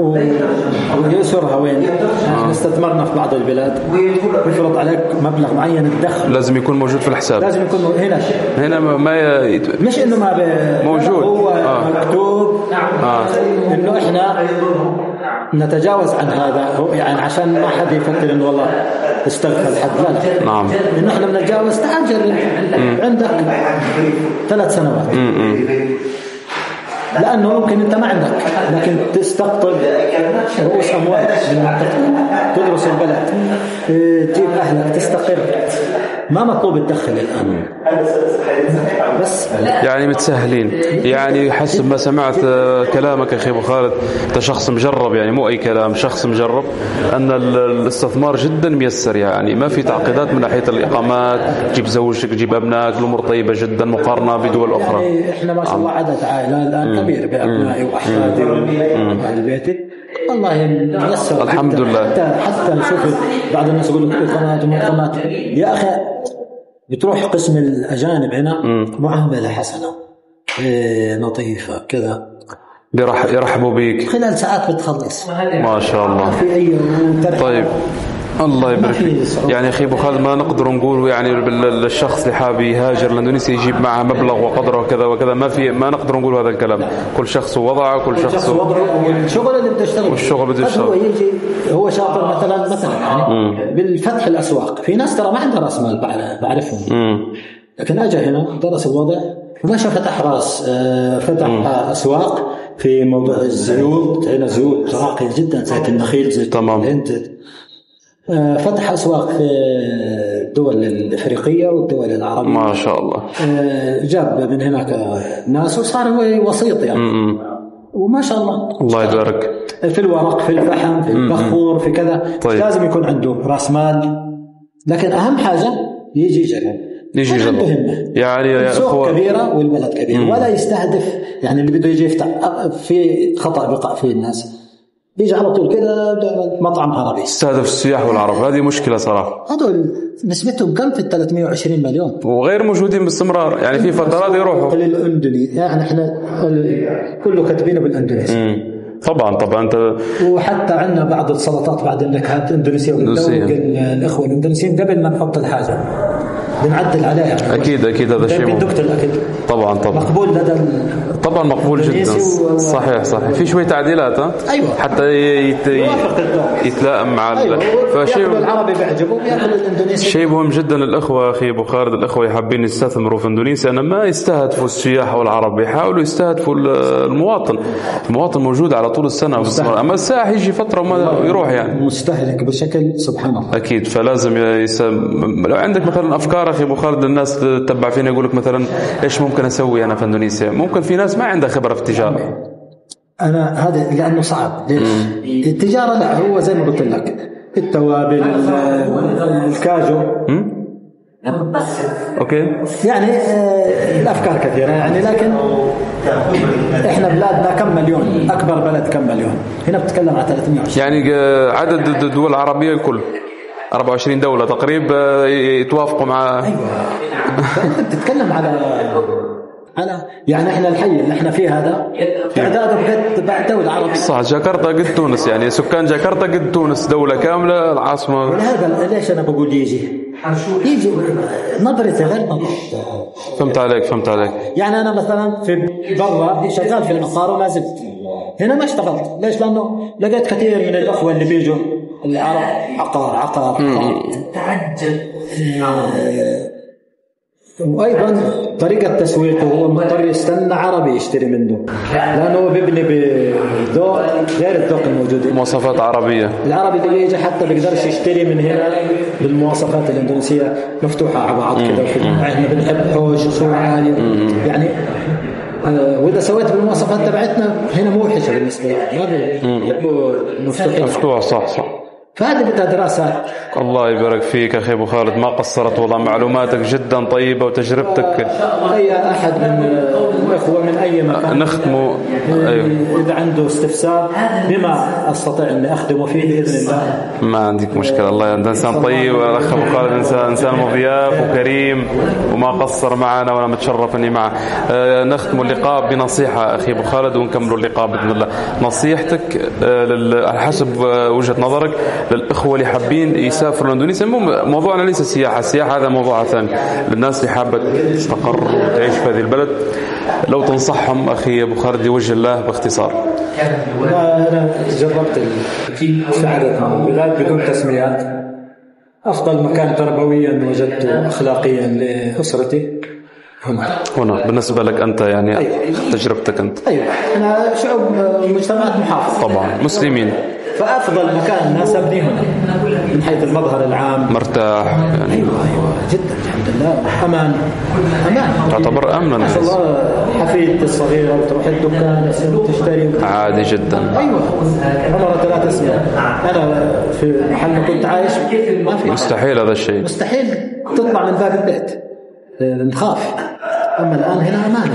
ويسرها وين؟ آه. استثمرنا في بعض البلاد يفرض عليك مبلغ معين الدخل لازم يكون موجود في الحساب. لازم يكون هنا. هنا ما ي... مش إنه ما ب... موجود. هو آه. مكتوب آه. إنه إحنا نتجاوز عن هذا، يعني عشان ما حد يفكر إنه والله استغفر الحد، لا لا. نعم. إنه إحنا بنتجاوز تعجل عندك ثلاث سنوات. م-م. لأنه ممكن أنت ما عندك، لكن تستقطب رؤوس أموال تدرس البلد، تجيب أهلك، تستقر، ما مطلوب تدخل الآن بس يعني متسهلين. يعني حسب ما سمعت كلامك أخي أبو خالد، أنت شخص مجرب، يعني مو أي كلام، شخص مجرب، أن الاستثمار جدا ميسر، يعني ما في تعقيدات من ناحية الإقامات، تجيب زوجك تجيب أبنائك، الأمور طيبة جدا مقارنة بدول أخرى. يعني إحنا ما شاء الله عدد عائلة الآن كبير بأبنائي وأحفادي وأهل بيتي، والله ميسر الحمد جداً. لله. حتى حتى نشوف بعض الناس يقولوا إقامات ومقامات، يا أخي بتروح قسم الأجانب هنا معاملة حسنة إيه لطيفة كذا، بيرح يرحبوا بيك خلال ساعات بتخلص ما شاء الله. في أي طيب الله يبارك فيك. يعني أخي أبو خالد ما نقدر نقول يعني للشخص اللي حاب يهاجر لاندونيسيا يجيب معه مبلغ وقدره وكذا وكذا، ما في ما نقدر نقول هذا الكلام. كل شخص وضعه، كل شخص وضعه والشغل اللي بده يشتغل والشغل بده يشتغل. هو يجي هو شاطر مثلا مثلا يعني بالفتح الأسواق، في ناس ترى ما عندها رأس مال بعرفهم، لكن أجى هنا درس الوضع ومشى فتح راس فتح أسواق في موضوع الزيوت. هنا زيوت راقية جدا، زيت النخيل، زيت الهند، فتح أسواق في الدول الأفريقية والدول العربية ما شاء الله. جاب من هناك ناس وصار هو وسيط يعني. م-م. وما شاء الله الله يبارك في الورق، في الفحم، في البخور، في كذا. طيب. لازم يكون عنده رأس مال، لكن أهم حاجة يجي يجرب يجي يجرب يعني السوق كبيرة والبلد كبير، ولا يستهدف يعني اللي بده يجي يفتح في خطأ بقع فيه الناس، يجي على طول كده مطعم عربي يستهدف السياح والعرب. هذه مشكلة صراحة. هذول نسبتهم كم في ثلاثمئة وعشرين مليون وغير موجودين باستمرار، يعني في فترات يروحوا للأندونيسي، يعني احنا كله كاتبينه بالأندونيسي. طبعا طبعا انت وحتى عندنا بعض السلطات بعض النكهات اندونيسيه، الاخوه الاندونيسيين قبل ما نحط الحاجه بنعدل عليها. اكيد اكيد هذا شيء بالدكتور الاكل طبعا طبعا مقبول لدى طبعا مقبول جدا و... صحيح صحيح في شويه تعديلات ها أيوة. حتى يت... يتلائم مع أيوة. فشيء العربي بيعجبه بياكل الاندونيسي. شيء مهم جدا الاخوه اخي ابو خالد، الاخوه يحبين يستثمروا في اندونيسيا انا ما يستهدفوا السياح والعرب، يحاولوا يستهدفوا المواطن. المواطن موجود على طول السنه، اما السائح يجي فتره وما يروح يعني مستهلك بشكل سبحان الله. اكيد فلازم يسم... لو عندك مثلا افكار اخي ابو خالد الناس تتبع فينا يقول لك مثلا ايش ممكن اسوي انا في اندونيسيا، ممكن في ناس ما عندها خبره في التجاره. انا هذا لانه صعب. ليش؟ التجاره لا هو زي ما قلت لك التوابل الكاجو اوكي. يعني آه الافكار كثيره يعني، لكن احنا بلادنا كم مليون؟ اكبر بلد كم مليون؟ هنا بتتكلم على ثلاثمية وعشرين. يعني عدد الدول العربيه الكل أربعة وعشرين دوله تقريبا يتوافقوا مع. ايوه. فانت بتتكلم على على يعني احنا الحي اللي احنا فيه هذا تعداده بقد بعد دوله عربيه. صح، جاكرتا قد تونس، يعني سكان جاكرتا قد تونس، دوله كامله العاصمه. ولهذا ليش انا بقول يجي يجي نظرتي غير نظرتي. فهمت عليك فهمت عليك. يعني انا مثلا في برا شغال في المطار وما زلت هنا ما اشتغلت. ليش؟ لانه لقيت كثير من الاخوه اللي بيجوا العرب عقار عقار, عقار. تعجب. وايضا طريقه تسويقه هو مضطر يستنى عربي يشتري منه، لانه هو بيبني بذوق غير الذوق الموجود. مواصفات عربيه. العربي اللي بيجي حتى بيقدرش يشتري من هنا بالمواصفات الاندونيسيه مفتوحه على بعض كذا. احنا بنحب حوش صوره عاليه يعني. آه واذا سويت بالمواصفات تبعتنا هنا موحشه بالنسبه لنا، يحبوا مفتوحين مفتوح. صح صح. فهذه بدها دراسات. الله يبارك فيك اخي ابو خالد، ما قصرت والله، معلوماتك جدا طيبه وتجربتك. اي احد من الاخوه من اي مكان نختموا. أيوه. اذا عنده استفسار بما استطيع اني اخدمه فيه باذن الله. ما عندك مشكله. الله، انت انسان طيب والاخ ابو خالد انسان انسان مضياف وكريم وما قصر معنا، وانا متشرف اني معه. آه نختم اللقاء بنصيحه اخي ابو خالد ونكملوا اللقاء باذن الله. نصيحتك آه على حسب آه وجهه نظرك للإخوة اللي حابين يسافروا لإندونيسيا. موضوعنا ليس السياحة، السياحة هذا موضوع ثاني، للناس اللي حابة تستقر وتعيش في هذه البلد، لو تنصحهم أخي أبو خالد لوجه الله باختصار. أنا جربت السعادة من البلاد بدون تسميات. أفضل مكان تربويا وجدته أخلاقيا لأسرتي هنا. هنا بالنسبة لك أنت يعني. أيوة. تجربتك أنت. أيوة. أنا شعوب مجتمعات محافظة طبعا مسلمين، فأفضل مكان ناسبني هنا من حيث المظهر العام. مرتاح يعني. أيوة أيوة جدا الحمد لله. أمان أمان تعتبر أمنا. ما شاء الله. حفيدتي الصغيرة وتروح الدكان تشتري عادي جدا. أيوة عمرها ثلاث سنين. أنا في محل ما كنت عايش ما في. مستحيل هذا الشيء. مستحيل تطلع من باب البيت نخاف. أما الآن هنا أمان.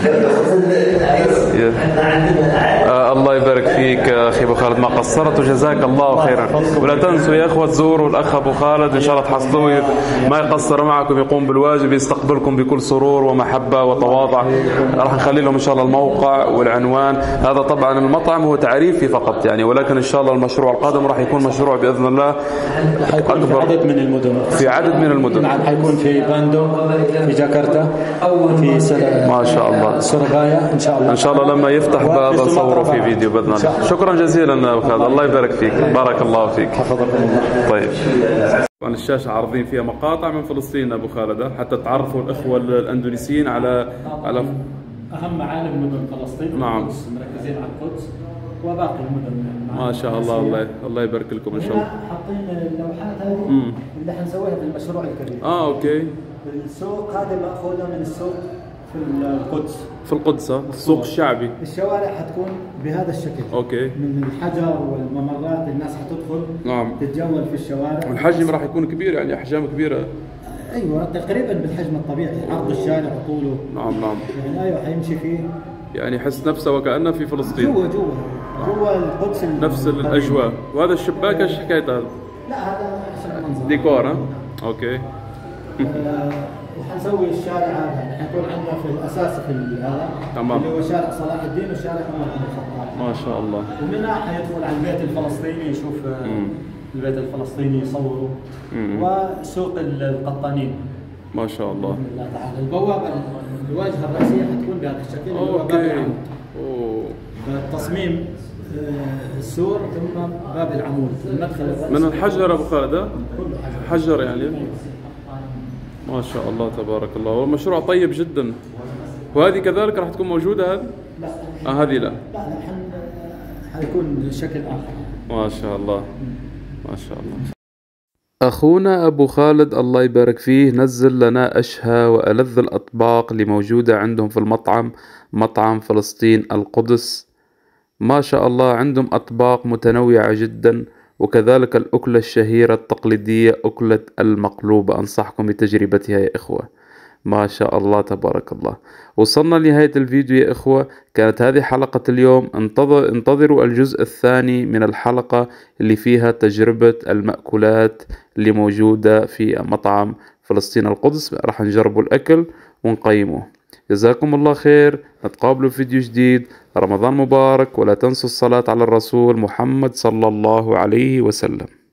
آه الله يبارك فيك أخي أبو خالد، ما قصرت وجزاك الله خيرا. ولا تنسوا يا أخوة تزوروا الأخ أبو خالد إن شاء الله تحصلوه، ما يقصر معكم، يقوم بالواجب، يستقبلكم بكل سرور ومحبة وتواضع. راح نخلي لهم إن شاء الله الموقع والعنوان. هذا طبعا المطعم هو تعريفي فقط يعني، ولكن إن شاء الله المشروع القادم راح يكون مشروع بإذن الله أكبر في عدد من المدن. في عدد من المدن. نعم حيكون في باندو، في جاكرتا، في ما شاء الله سورغايا إن شاء الله. إن شاء الله لما يفتح باب نصوره في فيديو بإذن الله. شكرا جزيلا أبو خالد، الله يبارك فيك، بارك الله فيك. حفظكم الله. طيب طبعا الشاشة عارضين فيها مقاطع من فلسطين أبو خالد حتى تعرفوا الإخوة الأندونيسيين على على أهم معالم مدن فلسطين. نعم. مركزين على القدس وباقي المدن. ما شاء الله. الله الله يبارك لكم إن شاء الله. حاطين اللوحات هذه اللي حنسويها في المشروع الكبير. آه أوكي. السوق هذه مأخوذة من السوق في القدس. في القدس السوق الشعبي. الشوارع حتكون بهذا الشكل. اوكي. من الحجر والممرات الناس حتدخل. نعم. تتجول في الشوارع. والحجم راح يكون كبير يعني احجام كبيرة. ايوه تقريبا بالحجم الطبيعي، عرض الشارع وطوله. نعم نعم. يعني ايوه حيمشي فيه. يعني يحس نفسه وكأنه في فلسطين. جوا جوا جوا القدس. نفس الاجواء. وهذا الشباك ايش حكايته هذا؟ لا هذا عشان المنظر. ديكور ها؟ اوكي. وحنسوي الشارع هذا حيكون عندنا في الاساس في هذا تمام. اللي هو شارع صلاح الدين وشارع عمر بن الخطاب. ما شاء الله. ومنها حيدخل على البيت الفلسطيني يشوف مم. البيت الفلسطيني يصوره. مم. وسوق القطانين. ما شاء الله. بسم الله تعالى. البوابه الواجهه الرئيسيه حتكون بهذا الشكل. اوكي. اوه. تصميم السور ثم باب العمود المدخل الرئيسي. من الحجر ابو خالد؟ حجر يعني. ما شاء الله تبارك الله، والمشروع طيب جدا. وهذه كذلك راح تكون موجودة هذه؟ لا. آه هذه لا. لا لا حيكون شكل آخر. ما شاء الله ما شاء الله. أخونا أبو خالد الله يبارك فيه نزل لنا أشهى وألذ الأطباق اللي موجودة عندهم في المطعم، مطعم فلسطين القدس. ما شاء الله عندهم أطباق متنوعة جدا وكذلك الأكلة الشهيرة التقليدية أكلة المقلوبة، أنصحكم بتجربتها يا إخوة. ما شاء الله تبارك الله. وصلنا لنهاية الفيديو يا إخوة، كانت هذه حلقة اليوم. انتظر انتظروا الجزء الثاني من الحلقة اللي فيها تجربة المأكولات اللي موجودة في مطعم فلسطين القدس. راح نجربوا الأكل ونقيمه. جزاكم الله خير، نتقابلوا في فيديو جديد. رمضان مبارك، ولا تنسوا الصلاة على الرسول محمد صلى الله عليه وسلم.